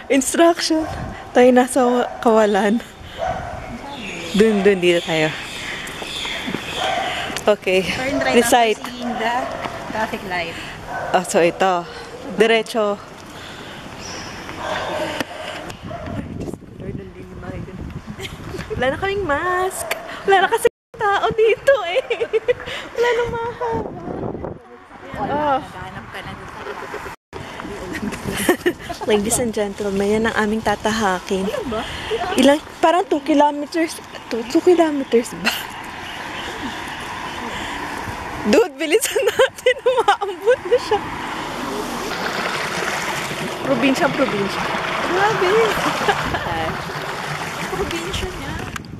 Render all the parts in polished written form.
Instruction. Tayo nasa kawalan. Dun, dito tayo. Okay. Turn right Recite. after seeing the traffic light. Oh, so ito. Diretso. Wala na kaming mask. Wala na kasi tao dito eh. Wala na mahaba. Naghahanap ka na. Ladies and gentlemen, yan ang aming tatahakin. Ilang, parang 2 kilometers. 2 kilometers ba? Dude, bilisan natin. Umaambot na siya. Probinsya. Grabe. Probinsya niya.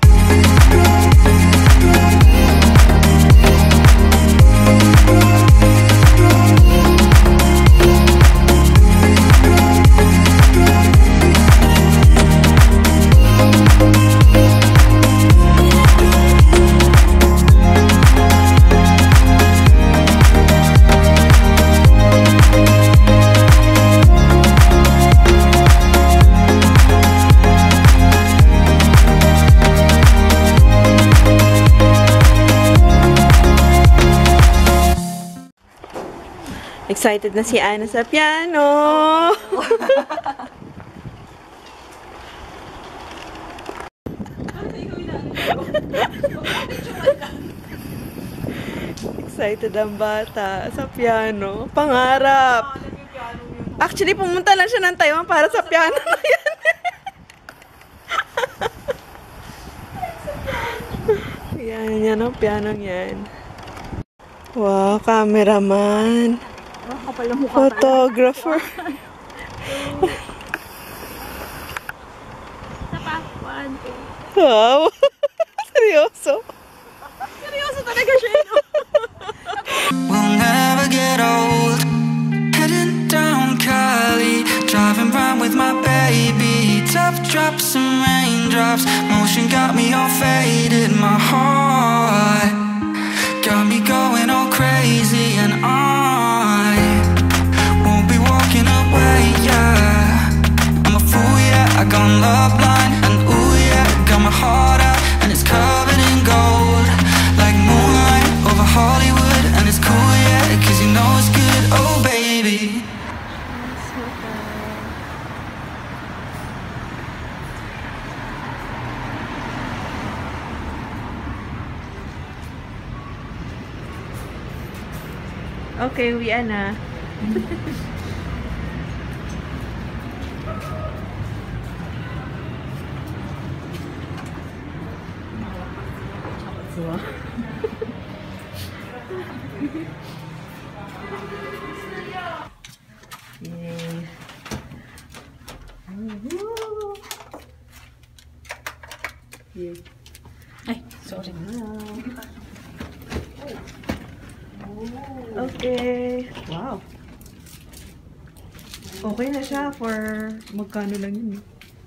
Excited na si Ana sa piano. Excited ang bata sa piano. Pangarap. Actually, pumunta lang siya ng Taiwan para sa piano na yan. Yan ang piano yan. Wow, cameraman. Photographer. Wow. Seryoso. Seryoso talaga siya. We'll never get old. Heading down Cali, driving round with my baby. Tough drops and raindrops, motion got me all faded. My heart got me going all crazy, and I won't be walking away, yeah. I'm a fool, yeah, I got love blind, and ooh, yeah, got my heart out, and it's covered in gold, like moonlight over Hollywood, and it's cool, yeah, cause you know it's good, oh baby. Okay, uwian na. Ay, sorry. Okay. Wow. Okay na siya for magkano lang yun.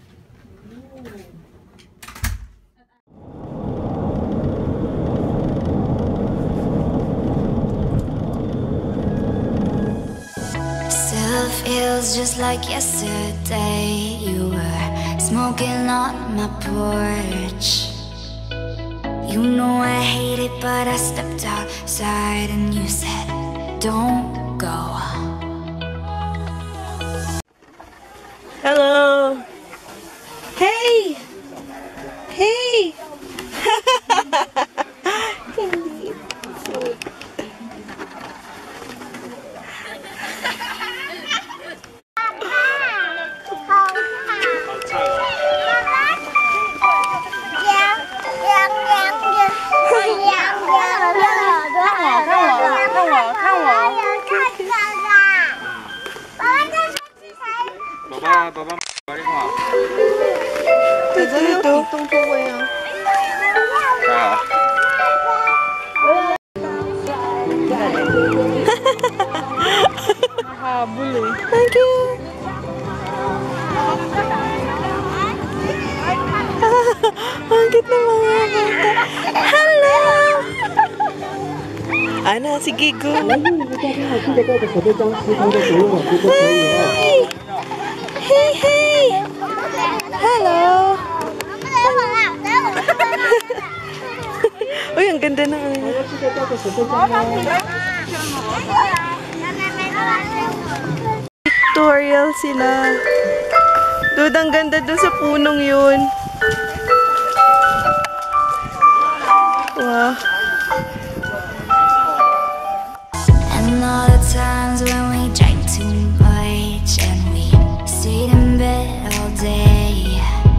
Still feels just like yesterday. You were smoking on my porch. You know I hate it, but I stepped outside and you said, don't go. Hello. Hey. Hey. Habol eh. Thank you. Ang cute na mga bata. Hello! Ana, sige go. Hi! Hey, hey! Hello! Uy, ang ganda ng ano. Pictorial sila. Dude, ang ganda dun sa punong yun. Wow. And all the times when we drank too much and we stayed in bed all day,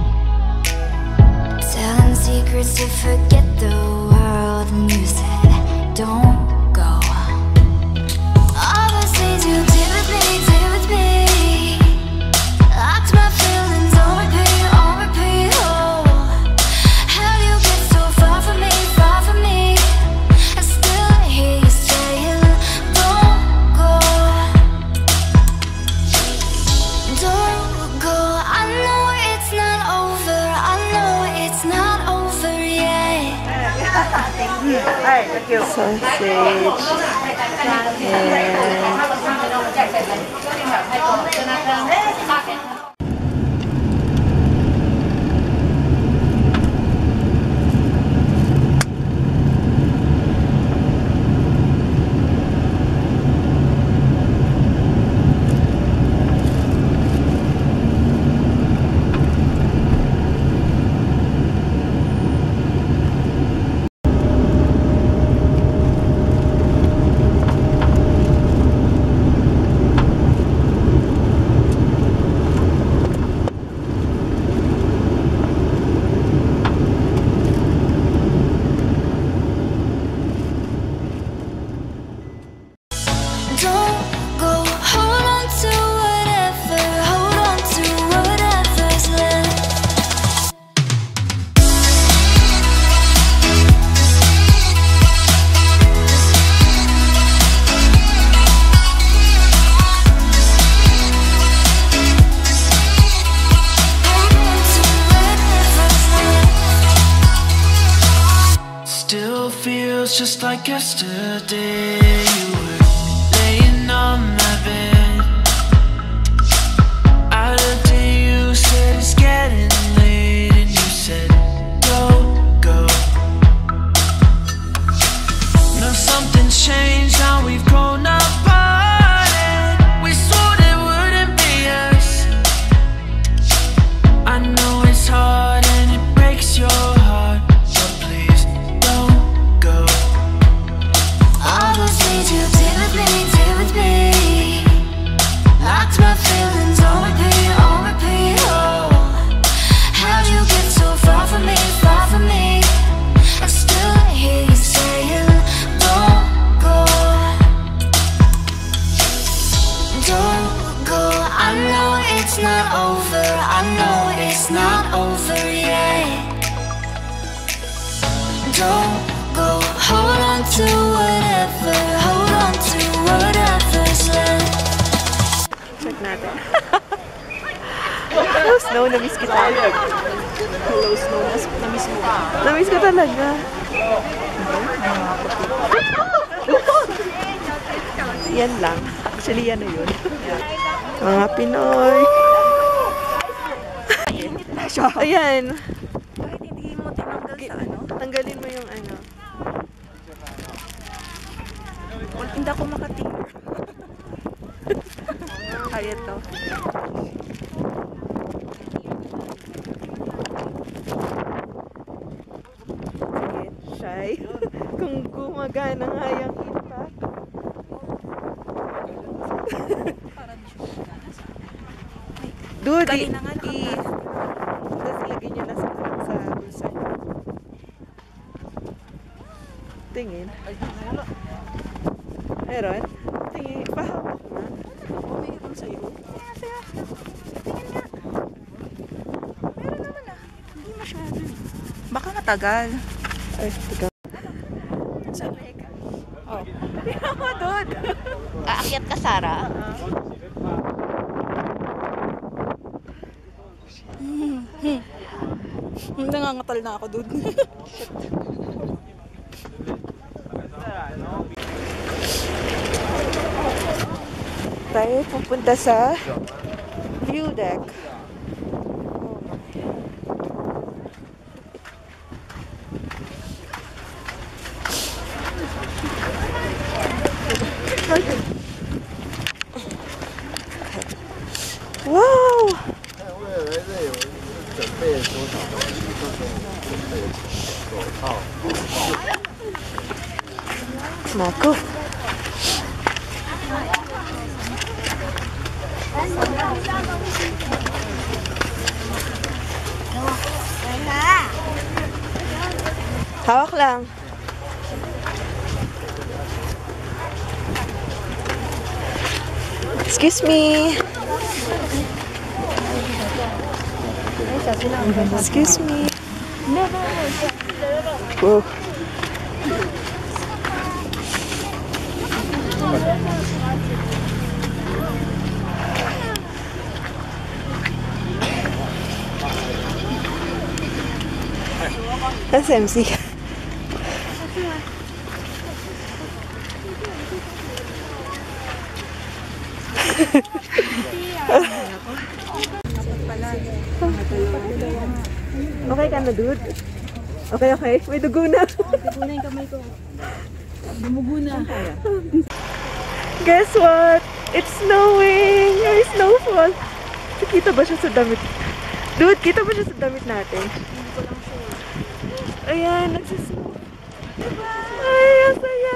telling secrets to forget the world, and you said, don't go. All those things you did with me, locked my feelings on repeat, oh. How you get so far from me, I still hear you saying, don't go. Don't go, I know it's not over, yet. Sausage. Don't go, hold on to whatever's left. Still feels just like yesterday. You were laying on my bed. I looked at you, said it's getting late, and you said, go. Now something's changed, now we've grown apart, and we swore it wouldn't be us. I know it's hard and it breaks your heart, but please don't go. All those things you did with me, locked my feelings on repeat, oh. How'd you get so far from me, I still hear you saying, don't go. Don't go, I know it's not over, yet. Don't go, hold on to whatever's left. Check natin. Hello, Snow. Namiss kita. Hello, Snow. Namiss mo ba? Namiss ko talaga. Yan lang. Actually, yan na yun. Mga Pinoy. Ayan. Bakit hindi mo tinanggal sa ano? Tanggalin mo yung ano. Hindi ako makatingin. Ay, ito. Sige, shy. Kung gumagana nga yung impact. Dude, Kanina nga tapos ilagay nyo na sa bulsa. Tingin. Meron? Tingin. Pahawak na. Oo, mayroon sa'yo. Tingin nga. Meron naman ah. Hindi masyado. Baka matagal. Ay, tika. Sa leg. Oh. Tingnan mo, dude. Aakyat ka, Sarah. Nangangatal na ako, dude. Tayo pupunta sa View deck. Wow! Naku. Hawak lang. Excuse me. Excuse me. Whoa. That's MC. Okay ka na, dude? Okay, okay. May dugo na. Dugo na yung kamay ko. Dumugo na. Guess what? It's snowing! May snowfall! Kita ba siya sa damit? Dude, kita ba siya sa damit natin? Ayan, nagsisnow. Ay, ang saya!